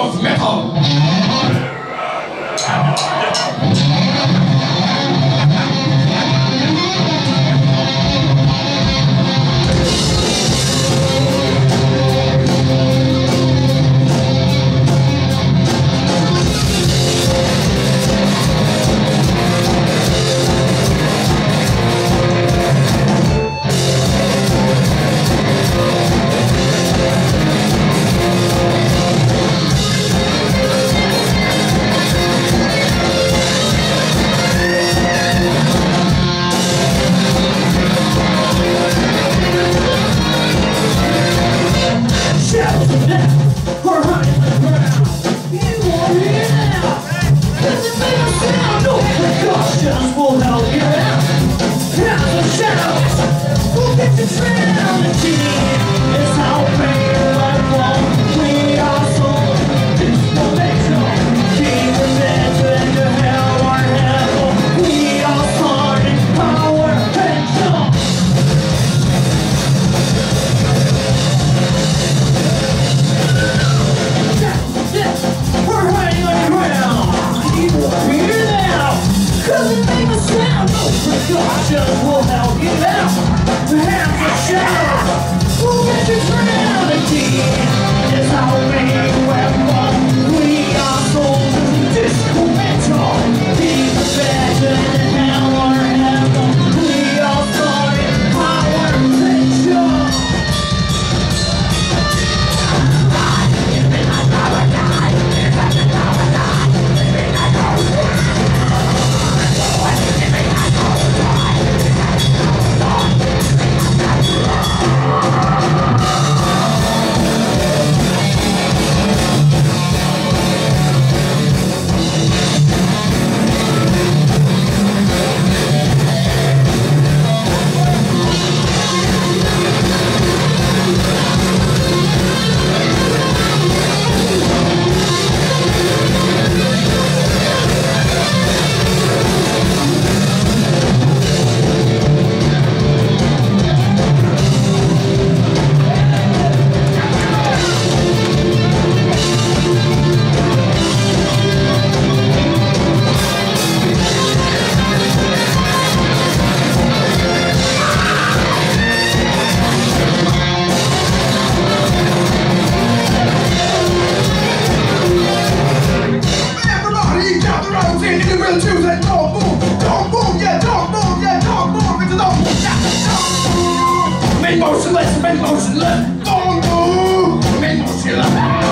of metal. Will help you out. The hands of shadows will get you reality. Is our main weapon. We are soldiers of disco metal. Be prepared in hell or heaven. We are starting power picture. Motionless, don't move, remain motionless.